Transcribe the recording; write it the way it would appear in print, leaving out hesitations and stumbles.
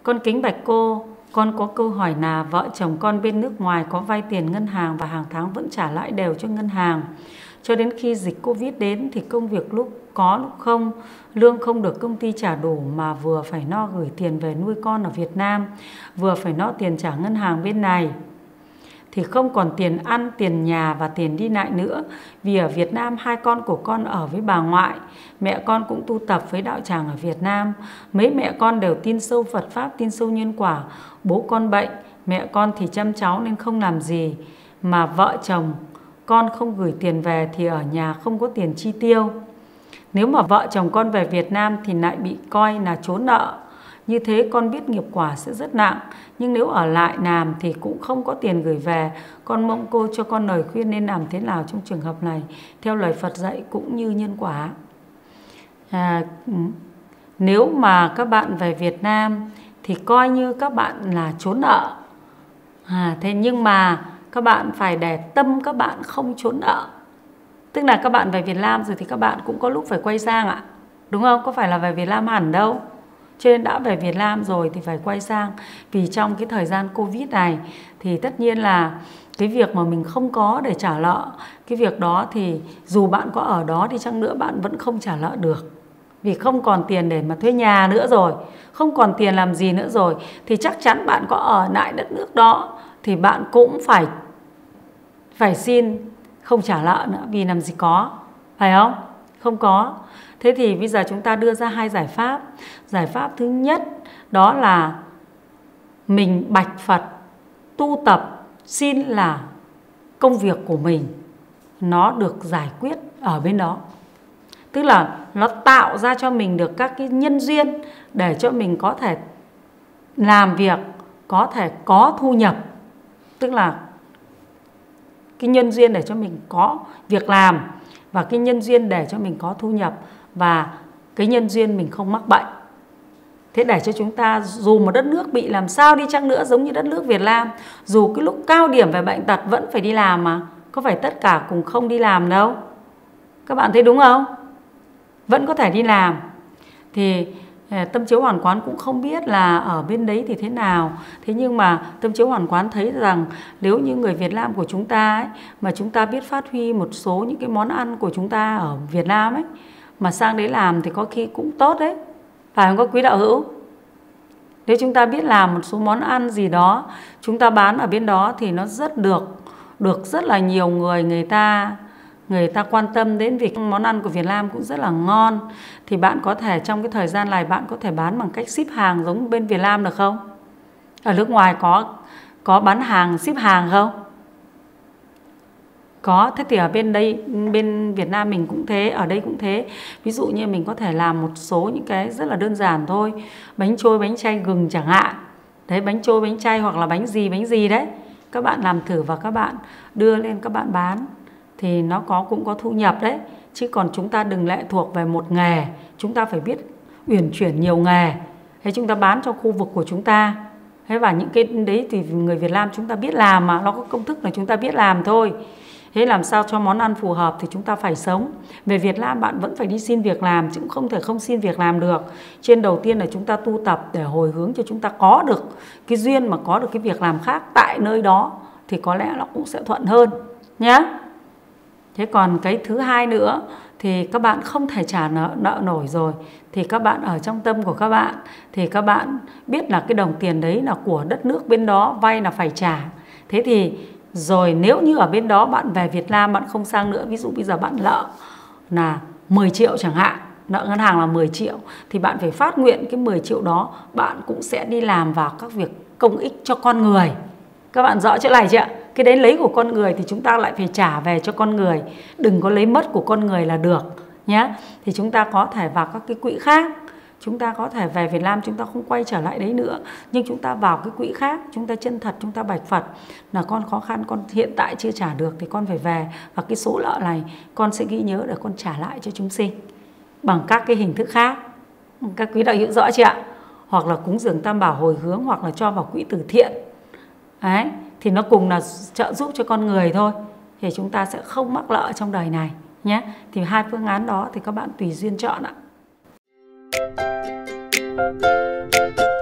Con kính bạch cô, con có câu hỏi là vợ chồng con bên nước ngoài có vay tiền ngân hàng và hàng tháng vẫn trả lãi đều cho ngân hàng. Cho đến khi dịch Covid đến thì công việc lúc có lúc không, lương không được công ty trả đủ mà vừa phải lo gửi tiền về nuôi con ở Việt Nam, vừa phải lo tiền trả ngân hàng bên này. Thì không còn tiền ăn, tiền nhà và tiền đi lại nữa. Vì ở Việt Nam hai con của con ở với bà ngoại, mẹ con cũng tu tập với đạo tràng ở Việt Nam. Mấy mẹ con đều tin sâu Phật Pháp, tin sâu nhân quả. Bố con bệnh, mẹ con thì chăm cháu nên không làm gì. Mà vợ chồng con không gửi tiền về thì ở nhà không có tiền chi tiêu. Nếu mà vợ chồng con về Việt Nam thì lại bị coi là trốn nợ. Như thế con biết nghiệp quả sẽ rất nặng. Nhưng nếu ở lại làm thì cũng không có tiền gửi về. Con mong cô cho con lời khuyên nên làm thế nào trong trường hợp này, theo lời Phật dạy cũng như nhân quả. Nếu mà các bạn về Việt Nam thì coi như các bạn là trốn nợ. Thế nhưng mà các bạn phải để tâm các bạn không trốn nợ. Tức là các bạn về Việt Nam rồi thì các bạn cũng có lúc phải quay sang ạ. Đúng không? Có phải là về Việt Nam hẳn đâu. Cho nên đã về Việt Nam rồi thì phải quay sang. Vì trong cái thời gian Covid này thì tất nhiên là cái việc mà mình không có để trả nợ, cái việc đó thì dù bạn có ở đó thì chăng nữa bạn vẫn không trả nợ được. Vì không còn tiền để mà thuê nhà nữa rồi, không còn tiền làm gì nữa rồi, thì chắc chắn bạn có ở lại đất nước đó thì bạn cũng phải xin không trả nợ nữa. Vì làm gì có, phải không? Không có. Thế thì bây giờ chúng ta đưa ra hai giải pháp. Giải pháp thứ nhất đó là mình bạch Phật, tu tập, xin là công việc của mình nó được giải quyết ở bên đó. Tức là nó tạo ra cho mình được các cái nhân duyên để cho mình có thể làm việc, có thể có thu nhập. Tức là cái nhân duyên để cho mình có việc làm, và cái nhân duyên để cho mình có thu nhập, và cái nhân duyên mình không mắc bệnh. Thế để cho chúng ta dù một đất nước bị làm sao đi chăng nữa, giống như đất nước Việt Nam, dù cái lúc cao điểm về bệnh tật vẫn phải đi làm mà. Có phải tất cả cùng không đi làm đâu. Các bạn thấy đúng không? Vẫn có thể đi làm. Thì Tâm Chiếu Hoàn Quán cũng không biết là ở bên đấy thì thế nào. Thế nhưng mà Tâm Chiếu Hoàn Quán thấy rằng nếu như người Việt Nam của chúng ta ấy, mà chúng ta biết phát huy một số những cái món ăn của chúng ta ở Việt Nam ấy, mà sang đấy làm thì có khi cũng tốt đấy. Phải không các quý đạo hữu? Nếu chúng ta biết làm một số món ăn gì đó, chúng ta bán ở bên đó thì nó rất được rất là nhiều người ta quan tâm đến, vì món ăn của Việt Nam cũng rất là ngon. Thì bạn có thể trong cái thời gian này bạn có thể bán bằng cách ship hàng giống bên Việt Nam được không? Ở nước ngoài có bán hàng ship hàng không? Có. Thế thì ở bên đây, bên Việt Nam mình cũng thế, ở đây cũng thế. Ví dụ như mình có thể làm một số những cái rất là đơn giản thôi. Bánh trôi, bánh chay gừng chẳng hạn. Đấy, bánh trôi, bánh chay hoặc là bánh gì đấy. Các bạn làm thử và các bạn đưa lên các bạn bán. Thì nó cũng có thu nhập đấy. Chứ còn chúng ta đừng lệ thuộc về một nghề. Chúng ta phải biết uyển chuyển nhiều nghề. Thế chúng ta bán cho khu vực của chúng ta. Thế và những cái đấy thì người Việt Nam chúng ta biết làm mà. Nó có công thức là chúng ta biết làm thôi. Thế làm sao cho món ăn phù hợp thì chúng ta phải sống. Về Việt Nam bạn vẫn phải đi xin việc làm, chứ cũng không thể không xin việc làm được. Trên đầu tiên là chúng ta tu tập để hồi hướng cho chúng ta có được cái duyên mà có được cái việc làm khác tại nơi đó, thì có lẽ nó cũng sẽ thuận hơn nhé. Thế còn cái thứ hai nữa thì các bạn không thể trả nợ nổi rồi, thì các bạn ở trong tâm của các bạn thì các bạn biết là cái đồng tiền đấy là của đất nước bên đó, vay là phải trả. Thế thì rồi nếu như ở bên đó bạn về Việt Nam bạn không sang nữa, ví dụ bây giờ bạn nợ là 10 triệu chẳng hạn, nợ ngân hàng là 10 triệu, thì bạn phải phát nguyện cái 10 triệu đó bạn cũng sẽ đi làm vào các việc công ích cho con người. Các bạn rõ chỗ này chưa ạ? Cái đấy lấy của con người thì chúng ta lại phải trả về cho con người. Đừng có lấy mất của con người là được nhé. Thì chúng ta có thể vào các cái quỹ khác. Chúng ta có thể về Việt Nam chúng ta không quay trở lại đấy nữa, nhưng chúng ta vào cái quỹ khác, chúng ta chân thật, chúng ta bạch Phật là con khó khăn, con hiện tại chưa trả được thì con phải về, và cái số nợ này con sẽ ghi nhớ để con trả lại cho chúng sinh bằng các cái hình thức khác. Các quý đạo hữu rõ chưa ạ? Hoặc là cúng dường tam bảo hồi hướng, hoặc là cho vào quỹ từ thiện. Đấy, thì nó cùng là trợ giúp cho con người thôi. Thì chúng ta sẽ không mắc nợ trong đời này nhé. Thì hai phương án đó thì các bạn tùy duyên chọn ạ.